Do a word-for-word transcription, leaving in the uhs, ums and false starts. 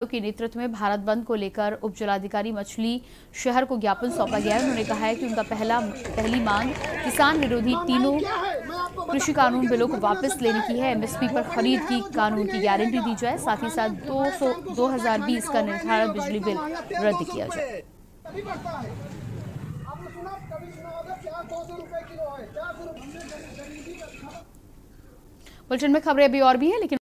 के नेतृत्व में भारत बंद को लेकर उप जिलाधिकारी मछली शहर को ज्ञापन सौंपा गया है। उन्होंने कहा है कि उनका पहला पहली मांग किसान विरोधी तीनों कृषि कानून बिलों को वापस लेने की है। एमएसपी पर खरीद की कानून की गारंटी दी जाए, साथ ही साथ दो सौ दो हजार बीस का निर्धारित बिजली बिल रद्द किया जाए। बुलेटिन में खबरें अभी और भी है, लेकिन